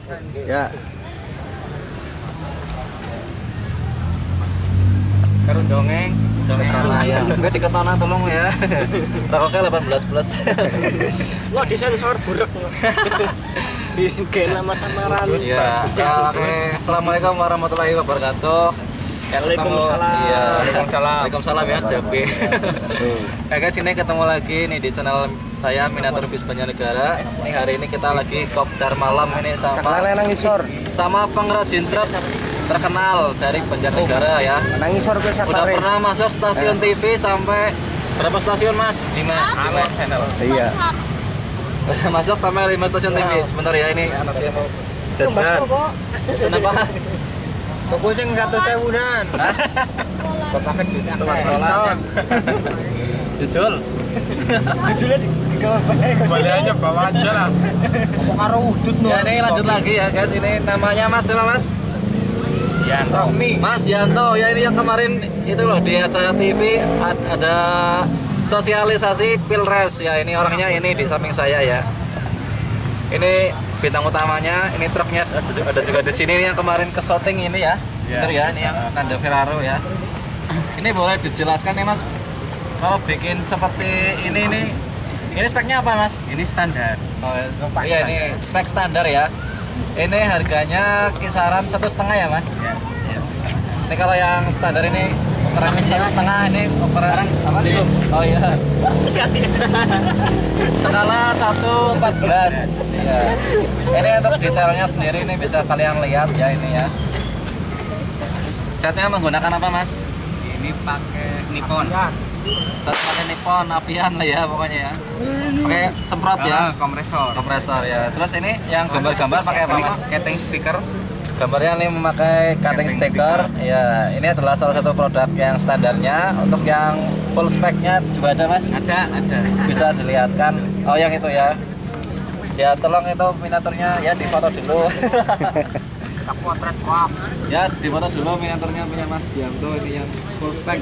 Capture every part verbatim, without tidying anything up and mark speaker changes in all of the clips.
Speaker 1: Ya.
Speaker 2: Karo dongeng, dongeng
Speaker 1: Ya. Gue diketona tolong ya. Rokoknya delapan belas plus.
Speaker 2: Wah, di sensor buruk. Kayak nama samaran.
Speaker 1: Ya. Oke. Assalamualaikum warahmatullahi wabarakatuh.
Speaker 2: Waalaikumsalam.
Speaker 1: Iya.
Speaker 2: Waalaikumsalam.
Speaker 1: Waalaikumsalam ya, Jabi. Nah guys, ini ketemu lagi nih di channel saya Minatur Bis Banjarnegara. Ini hari ini kita lagi kopdar malam ini sama sama pengrajin truk terkenal dari Banjarnegara ya.
Speaker 2: Nangisor gue
Speaker 1: Udah pernah masuk stasiun T V sampai berapa stasiun Mas?
Speaker 2: lima lima channel.
Speaker 1: Iya. Udah masuk sampai lima stasiun T V. Sebentar ya, ini anak saya mau jajan. Kenapa?
Speaker 2: Pokoknya nggak tahu sewunan. Bapak duit
Speaker 1: Tolong. Jujul.
Speaker 2: Jujurnya di kamar
Speaker 3: Baliannya bawa aja lah.
Speaker 2: Apa karo udut
Speaker 1: Ya ini lanjut lagi ya guys. Ini namanya Mas siapa Mas?
Speaker 2: Yanto.
Speaker 1: Mas Yanto ya, ini yang kemarin itu loh di acara T V ad- ada sosialisasi Pilres ya. Ini orangnya ini di samping saya ya. Ini bintang utamanya, ini truknya ada juga di sini yang kemarin ke syuting ini ya. Bener ya, ini yang Nanda Ferraro ya. Ini boleh dijelaskan nih Mas, kalau bikin seperti ini nih, ini speknya apa Mas?
Speaker 2: Ini standar.
Speaker 1: Oh, iya ini spek standar ya. Ini harganya kisaran satu setengah ya Mas?
Speaker 2: Ya.
Speaker 1: Ini kalau yang standar ini ukuran satu setengah, ini ukuran apa nih? Oh iya. Skala satu empat belas. Iya. Ini untuk detailnya sendiri ini bisa kalian lihat ya ini ya. Catnya menggunakan apa Mas?
Speaker 2: Ini pakai Nippon.
Speaker 1: Cat pakai Nippon, Avian lah ya pokoknya ya. Pakai semprot ya.
Speaker 2: Ah, kompresor.
Speaker 1: Kompresor ya. Terus ini yang gambar-gambar pakai apa Mas?
Speaker 2: Keting stiker.
Speaker 1: Gambarnya ini memakai cutting
Speaker 2: Cutting
Speaker 1: sticker. Ya, ini adalah salah satu produk yang standarnya. Untuk yang full speknya juga ada Mas.
Speaker 2: Ada, ada.
Speaker 1: Bisa dilihatkan. Oh yang itu ya. Ya tolong itu miniaturnya ya difoto dulu. Ya difoto dulu miniaturnya punya Mas Yanto, ini yang full spek.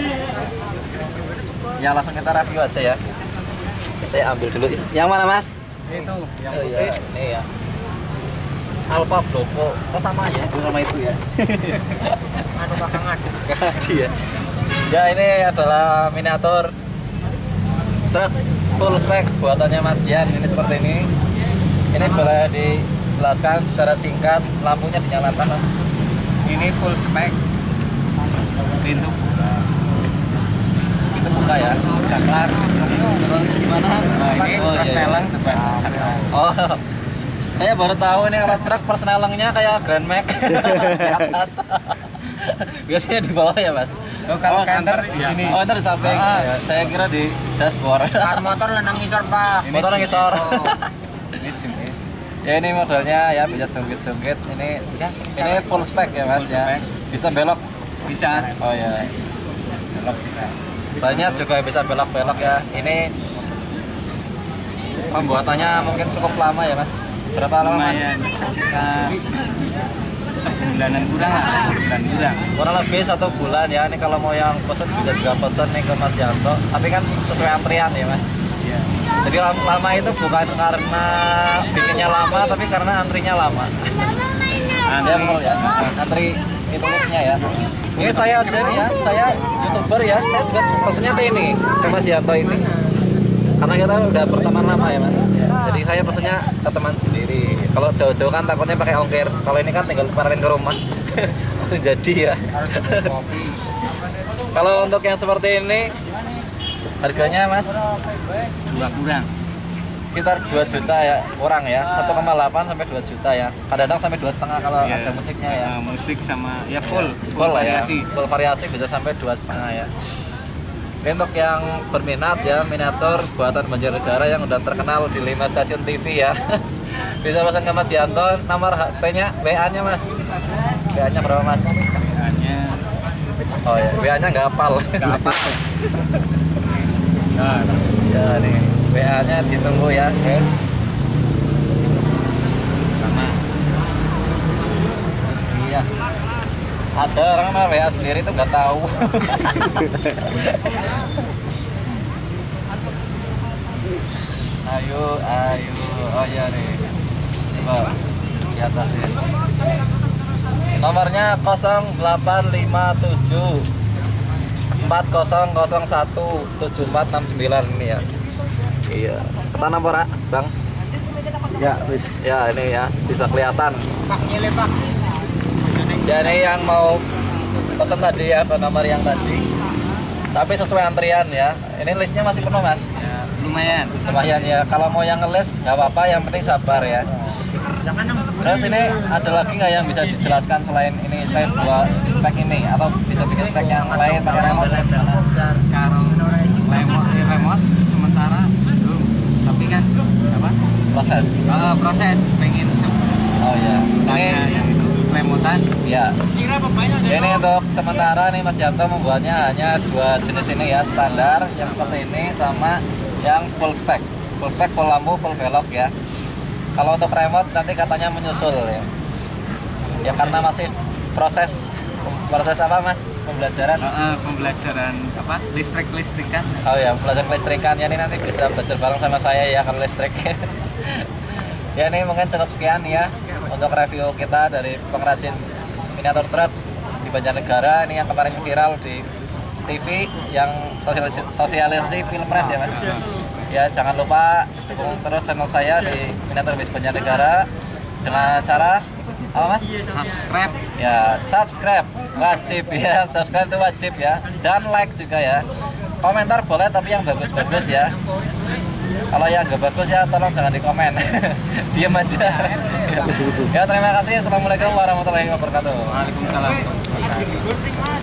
Speaker 1: Ya langsung kita review aja ya. Saya ambil dulu. Yang mana Mas?
Speaker 2: Itu yang
Speaker 1: Oh,
Speaker 2: putih.
Speaker 1: ya, ini ya. Alpha Blopo. Oh sama ya, itu sama itu ya.
Speaker 2: Anu belakangan.
Speaker 1: Iya. Ya ini adalah miniatur truk full spek buatannya Mas Yan. Ini seperti ini. Ini boleh dijelaskan secara singkat, lampunya dinyalakan Mas.
Speaker 2: Ini full spek. Pintu buka.
Speaker 1: Itu buka ya.
Speaker 2: Saklar.
Speaker 1: Terusnya gimana?
Speaker 2: Nah, ini
Speaker 1: Oh, iya, iya.
Speaker 2: persneling depan saklar.
Speaker 1: Oh. Saya baru tahu ini kalau truk persnelengnya kayak Grand Max di atas. Biasanya di bawah ya Mas.
Speaker 2: Oh, kalau canter di sini.
Speaker 1: Oh, ntar di samping.
Speaker 2: Ah.
Speaker 1: Ya, saya kira di dashboard.
Speaker 2: Kar motor lenang ngisor, Pak.
Speaker 1: Ini motor ngisor.
Speaker 2: Ini jungkit.
Speaker 1: Ya ini modelnya ya bisa jungkit-jungkit. Ini
Speaker 2: Ya,
Speaker 1: ini full spek ya Mas
Speaker 2: Full
Speaker 1: ya.
Speaker 2: spek.
Speaker 1: Bisa belok.
Speaker 2: Bisa.
Speaker 1: Oh ya.
Speaker 2: Belok bisa.
Speaker 1: Banyak juga bisa belok-belok ya. Ini pembuatannya mungkin cukup lama ya Mas. Berapa lama Mas?
Speaker 2: Lumayan, sekitar sebulanan kurang lah, sebulan kurang.
Speaker 1: Kurang lebih satu bulan ya. Ini kalau mau yang pesen bisa juga pesen nih ke Mas Yanto. Tapi kan sesuai antrian ya Mas.
Speaker 2: Iya.
Speaker 1: Jadi lam- lama itu bukan karena bikinnya lama, tapi karena antrinya lama. Anda betul ya, antri itu tulisnya ya. Ini saya aja nih ya, saya youtuber ya. Saya juga pesennya tuh ini ke Mas Yanto ini. Karena kita udah berteman lama ya Mas. Jadi saya pesennya ke teman sendiri. Kalau jauh-jauh kan takutnya pakai ongkir. Kalau ini kan tinggal parkirin ke rumah, langsung jadi ya. Kalau untuk yang seperti ini harganya Mas
Speaker 2: Dua kurang.
Speaker 1: sekitar dua juta ya orang ya, satu koma delapan sampai dua juta ya. Kadang-kadang sampai dua setengah kalau
Speaker 2: Iya.
Speaker 1: ada musiknya ya.
Speaker 2: Nah, musik sama ya full,
Speaker 1: Full lah ya,
Speaker 2: variasi.
Speaker 1: full variasi bisa sampai dua setengah ya. Ini untuk yang berminat ya, miniatur buatan Banjarnegara yang udah terkenal di lima stasiun T V ya. Bisa pesan ke Mas Yanto, nomor H P-nya, W A-nya Mas. W A-nya berapa Mas?
Speaker 2: Hanya
Speaker 1: Oh ya, W A-nya nggak hafal.
Speaker 2: nggak apa. Nah,
Speaker 1: Ya nih, W A-nya ditunggu ya, guys.
Speaker 2: sama
Speaker 1: Iya. Ada orang mah W A sendiri tuh nggak tahu. Ayo, ayo, oh ya nih. Coba. di atas ini. Nomornya nol delapan lima tujuh empat nol nol satu tujuh empat enam sembilan ini ya. Iya. Ketanam ora, Bang?
Speaker 2: Ya, wis.
Speaker 1: Ya, ini ya, bisa kelihatan.
Speaker 2: Pak, nyele, Pak.
Speaker 1: Ya, ini yang mau pesan tadi ya, ke nomor yang tadi. Tapi sesuai antrian ya. Ini listnya masih penuh, Mas.
Speaker 2: Ya, lumayan.
Speaker 1: Lumayan ya. Kalau mau yang ngelis nggak apa-apa, yang penting sabar ya. Terus ini ada lagi nggak yang bisa dijelaskan selain ini saya dua spek ini atau bisa bikin spek yang lain pakai remote?
Speaker 2: Kalau remote eh, remote sementara belum. Tapi kan apa?
Speaker 1: Proses.
Speaker 2: Eh, proses pengen
Speaker 1: Oh ya. Ini
Speaker 2: yang itu remotan.
Speaker 1: ya. Ini untuk sementara nih Mas Yanto membuatnya hanya dua jenis ini ya, standar yang seperti ini sama yang full spec. Full spec, full lampu, full belok ya. Kalau untuk remote nanti katanya menyusul ya. Ya karena masih proses proses apa Mas? Pembelajaran.
Speaker 2: Uh, uh, pembelajaran apa? Listrik listrikan.
Speaker 1: Oh ya, belajar kelistrikan ya, ini nanti bisa belajar bareng sama saya ya kalau listrik. Ya ini mungkin cukup sekian ya untuk review kita dari pengrajin miniatur truk di Banjarnegara. Ini yang kemarin viral di T V yang sosialisasi, sosialisasi Pilpres ya Mas. Ya jangan lupa dukung terus channel saya di Miniatur Bis Banjarnegara dengan cara apa Mas?
Speaker 2: Subscribe.
Speaker 1: Ya subscribe wajib ya, subscribe itu wajib ya, dan like juga ya. Komentar boleh tapi yang bagus-bagus ya. Kalau yang nggak bagus ya tolong jangan dikomen. Diam aja. Ya terima kasih. Assalamualaikum warahmatullahi wabarakatuh.
Speaker 2: Waalaikumsalam.